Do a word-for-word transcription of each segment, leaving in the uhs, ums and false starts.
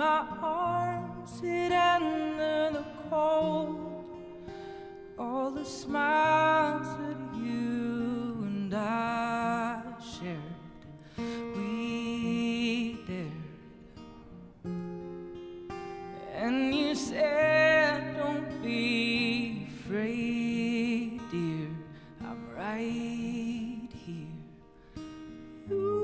my arms, it ended the cold. All the smiles that you and I shared, we dared. And you said, don't be afraid, dear, I'm right here. You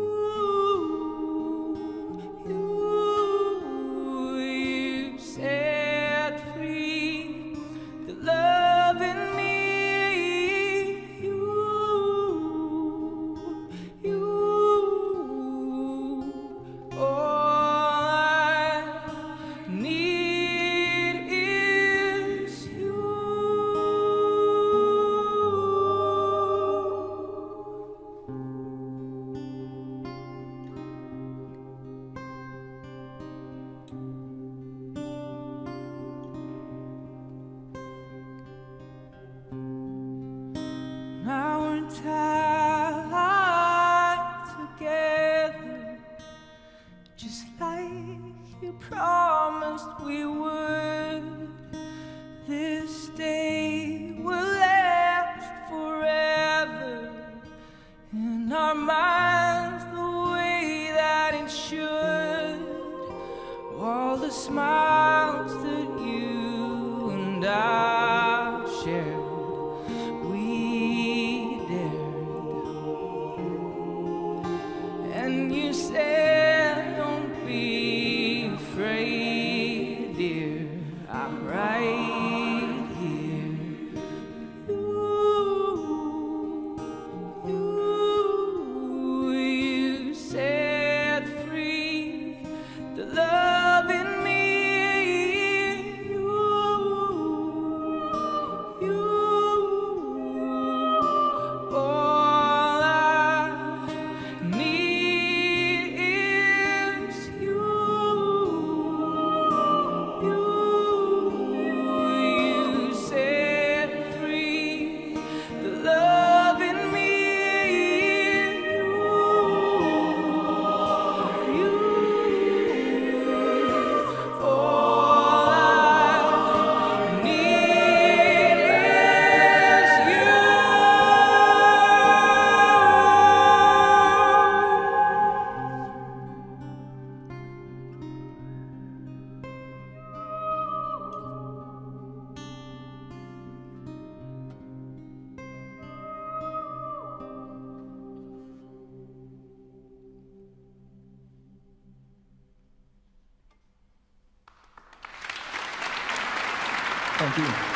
now we're tied together, just like you promised we would. This day will last forever in our minds, the way that it should. All the smiles that you and I shared, and you said, don't be afraid, dear, I'm right here. You, you, you set free the love in me. You, you, all I need. Thank you.